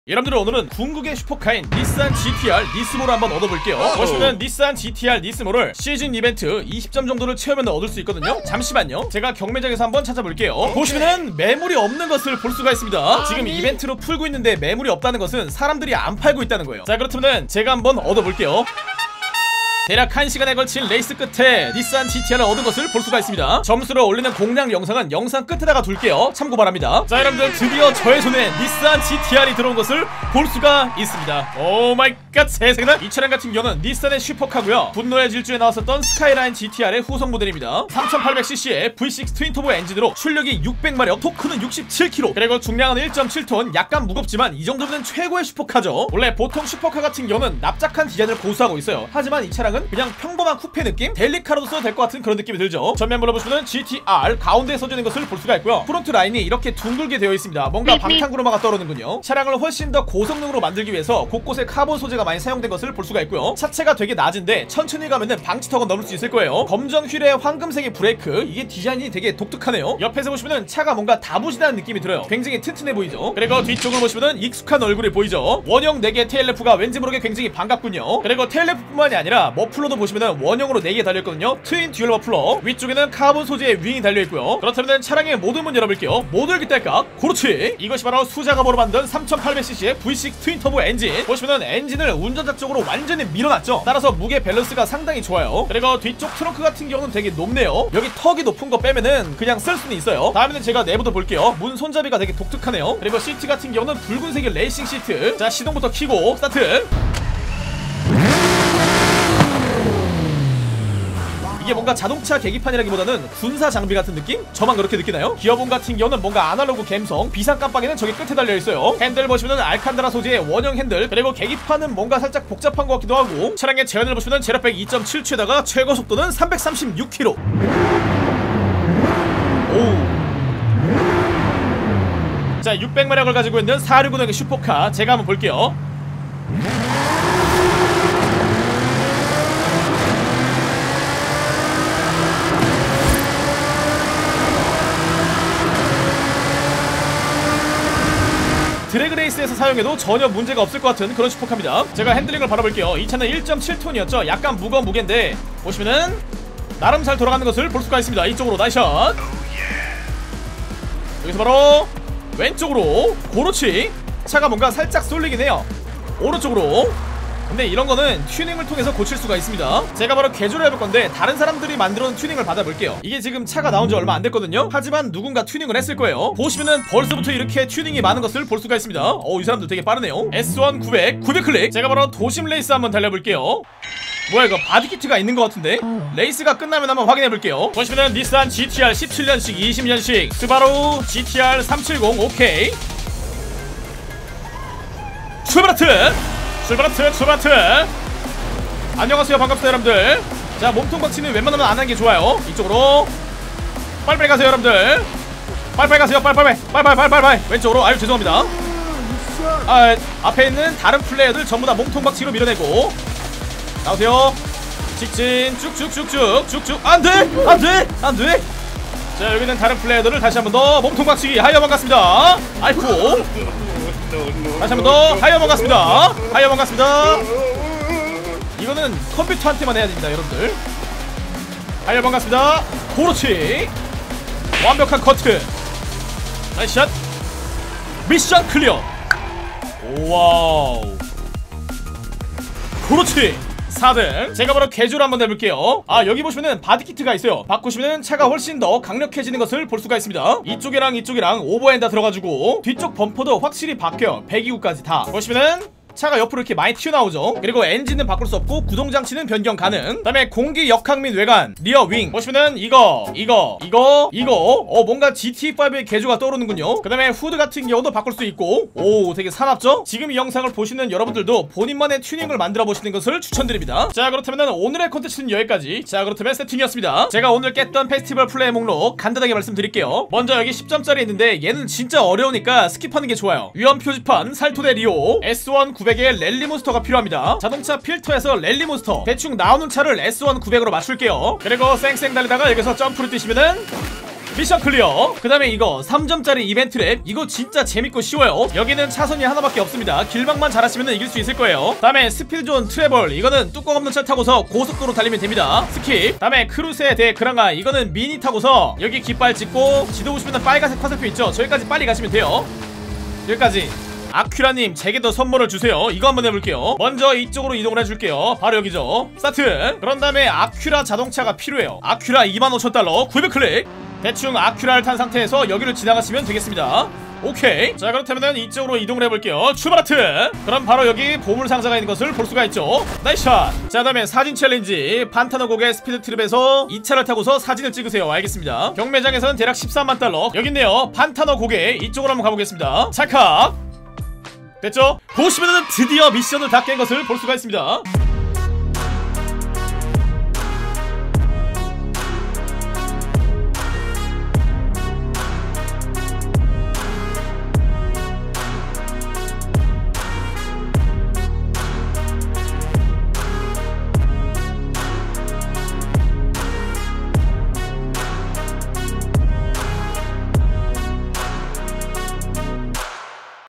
여러분들 오늘은 궁극의 슈퍼카인 닛산 GT-R 니스모를 한번 얻어볼게요. 보시면 닛산 GT-R 니스모를 시즌 이벤트 20점 정도를 채우면 얻을 수 있거든요. 잠시만요, 제가 경매장에서 한번 찾아볼게요. 보시면은 매물이 없는 것을 볼 수가 있습니다. 지금 이벤트로 풀고 있는데 매물이 없다는 것은 사람들이 안 팔고 있다는 거예요. 자, 그렇다면 제가 한번 얻어볼게요. 대략 1시간에 걸친 레이스 끝에 닛산 GT-R을 얻은 것을 볼 수가 있습니다. 점수를 올리는 공략 영상은 영상 끝에다가 둘게요. 참고 바랍니다. 자, 여러분들 드디어 저의 손에 닛산 GT-R이 들어온 것을 볼 수가 있습니다. 오 마이 갓, 세상에나. 이 차량 같은 경우는 닛산의 슈퍼카고요, 분노의 질주에 나왔었던 스카이라인 GT-R의 후속 모델입니다. 3800cc의 V6 트윈터보 엔진으로 출력이 600마력, 토크는 67kg, 그리고 중량은 1.7톤. 약간 무겁지만 이 정도면 최고의 슈퍼카죠. 원래 보통 슈퍼카 같은 경우는 납작한 디자인을 고수하고 있어요. 하지만 이 차량은 그냥 평범한 쿠페 느낌? 델리카로도 써도 될 것 같은 그런 느낌이 들죠. 전면부로 보시면 GT-R 가운데에 써지는 것을 볼 수가 있고요. 프론트 라인이 이렇게 둥글게 되어 있습니다. 뭔가 방탄구로마가 떠오르는군요. 차량을 훨씬 더 고성능으로 만들기 위해서 곳곳에 카본 소재가 많이 사용된 것을 볼 수가 있고요. 차체가 되게 낮은데 천천히 가면은 방지턱은 넘을 수 있을 거예요. 검정 휠에 황금색의 브레이크, 이게 디자인이 되게 독특하네요. 옆에서 보시면은 차가 뭔가 다부진한 느낌이 들어요. 굉장히 튼튼해 보이죠. 그리고 뒤쪽을 보시면은 익숙한 얼굴이 보이죠. 원형 4개 테일램프가 왠지 모르게 굉장히 반갑군요. 그리고 테일램프뿐만이 아니라 머플러도 보시면은 원형으로 4개 달려있거든요. 트윈 듀얼 머플러, 위쪽에는 카본 소재의 윙이 달려있고요. 그렇다면 차량의 모든 문 열어볼게요. 모두 열기 딸깍. 그렇지, 이것이 바로 수작업으로 만든 3800cc의 V6 트윈터보 엔진. 보시면은 엔진을 운전자 쪽으로 완전히 밀어놨죠. 따라서 무게 밸런스가 상당히 좋아요. 그리고 뒤쪽 트렁크 같은 경우는 되게 높네요. 여기 턱이 높은 거 빼면은 그냥 쓸 수는 있어요. 다음에는 제가 내부도 볼게요. 문 손잡이가 되게 독특하네요. 그리고 시트 같은 경우는 붉은색의 레이싱 시트. 자, 시동부터 켜고 스타트. 이게 뭔가 자동차 계기판이라기보다는 군사 장비 같은 느낌? 저만 그렇게 느끼나요? 기어봉 같은 경우는 뭔가 아날로그 감성, 비상 깜빡이는 저기 끝에 달려있어요. 핸들 보시면은 알칸다라 소재의 원형 핸들, 그리고 계기판은 뭔가 살짝 복잡한 것 같기도 하고, 차량의 제연을 보시면은 제로백 2.7초에다가 최고 속도는 336km. 오우. 자, 600마력을 가지고 있는 460의 슈퍼카 제가 한번 볼게요. 드래그레이스에서 사용해도 전혀 문제가 없을 것 같은 그런 슈퍼카입니다. 제가 핸들링을 바라볼게요. 이 차는 1.7톤이었죠. 약간 무거운 무게인데 보시면은 나름 잘 돌아가는 것을 볼 수가 있습니다. 이쪽으로 나이샷. 여기서 바로 왼쪽으로. 그렇지, 차가 뭔가 살짝 쏠리긴 해요. 오른쪽으로. 근데 이런 거는 튜닝을 통해서 고칠 수가 있습니다. 제가 바로 개조를 해볼 건데 다른 사람들이 만들어놓은 튜닝을 받아볼게요. 이게 지금 차가 나온 지 얼마 안 됐거든요. 하지만 누군가 튜닝을 했을 거예요. 보시면은 벌써부터 이렇게 튜닝이 많은 것을 볼 수가 있습니다. 이 사람들 되게 빠르네요. S1 900 클릭. 제가 바로 도심 레이스 한번 달려볼게요. 뭐야, 이거 바디키트가 있는 것 같은데? 레이스가 끝나면 한번 확인해볼게요. 보시면은 닛산 GT-R 17년식 20년식 스바루 GT-R 370. 오케이, 출발하트. 출발하트. 안녕하세요, 반갑습니다 여러분들. 자, 몸통 박치는 웬만하면 안 하는 게 좋아요. 이쪽으로 빨리빨리 가세요 여러분들. 빨리빨리 가세요. 빨리빨리. 왼쪽으로. 아유, 죄송합니다. 앞에 있는 다른 플레이어들 전부 다 몸통 박치로 밀어내고 나오세요. 직진 쭉쭉쭉쭉. 안돼. 자, 여기는 다른 플레이어들을 다시 한번 더 몸통 박치기. 하여 반갑습니다. 아이쿠. 다시 한번 더 하여 반갑습니다. 이거는 컴퓨터한테만 해야 됩니다 여러분들. 하여 반갑습니다. 그렇지, 완벽한 커트. 나이스 샷. 미션 클리어. 와우. 그렇지, 4등. 제가 바로 개조를 한번 해볼게요. 여기 보시면은 바디키트가 있어요. 바꾸시면은 차가 훨씬 더 강력해지는 것을 볼 수가 있습니다. 이쪽이랑 오버핸드 들어가지고 뒤쪽 범퍼도 확실히 바뀌어요. 배기구까지 다 보시면은 차가 옆으로 이렇게 많이 튀어나오죠. 그리고 엔진은 바꿀 수 없고 구동장치는 변경 가능. 그 다음에 공기 역학 및 외관 리어 윙 보시면은 이거 뭔가 GT5의 개조가 떠오르는군요. 그 다음에 후드 같은 경우도 바꿀 수 있고, 오, 되게 사납죠? 지금 이 영상을 보시는 여러분들도 본인만의 튜닝을 만들어 보시는 것을 추천드립니다. 자, 그렇다면 오늘의 콘텐츠는 여기까지. 자, 그렇다면 세팅이었습니다. 제가 오늘 깼던 페스티벌 플레이 목록 간단하게 말씀드릴게요. 먼저 여기 10점짜리 있는데 얘는 진짜 어려우니까 스킵하는 게 좋아요. 위험 표지판 살토대 리오 S1 900의 랠리몬스터가 필요합니다. 자동차 필터에서 랠리몬스터 대충 나오는 차를 S1 900으로 맞출게요. 그리고 쌩쌩 달리다가 여기서 점프를 뛰시면은 미션 클리어. 그 다음에 이거 3점짜리 이벤트 랩, 이거 진짜 재밌고 쉬워요. 여기는 차선이 하나밖에 없습니다. 길막만 잘하시면 이길 수 있을 거예요. 다음에 스피드존 트래블, 이거는 뚜껑 없는 차 타고서 고속도로 달리면 됩니다. 스킵. 다음에 크루세 대 그랑아, 이거는 미니 타고서 여기 깃발 찍고 지도 보시면 빨간색 화살표 있죠? 저기까지 빨리 가시면 돼요. 여기까지. 아큐라님 제게도 선물을 주세요. 이거 한번 해볼게요. 먼저 이쪽으로 이동을 해줄게요. 바로 여기죠. 스타트. 그런 다음에 아큐라 자동차가 필요해요. 아큐라 25,000달러 900클릭. 대충 아큐라를 탄 상태에서 여기를 지나가시면 되겠습니다. 오케이. 자, 그렇다면 이쪽으로 이동을 해볼게요. 출발 하트. 그럼 바로 여기 보물상자가 있는 것을 볼 수가 있죠. 나이스 샷. 자, 다음에 사진 챌린지. 판타너 고개 스피드 트립에서 이 차를 타고서 사진을 찍으세요. 알겠습니다. 경매장에서는 대략 13만 달러. 여기 있네요. 판타너 고개. 이쪽으로 한번 가보겠습니다. 찰칵. 됐죠? 보시면은 드디어 미션을 다 깬 것을 볼 수가 있습니다.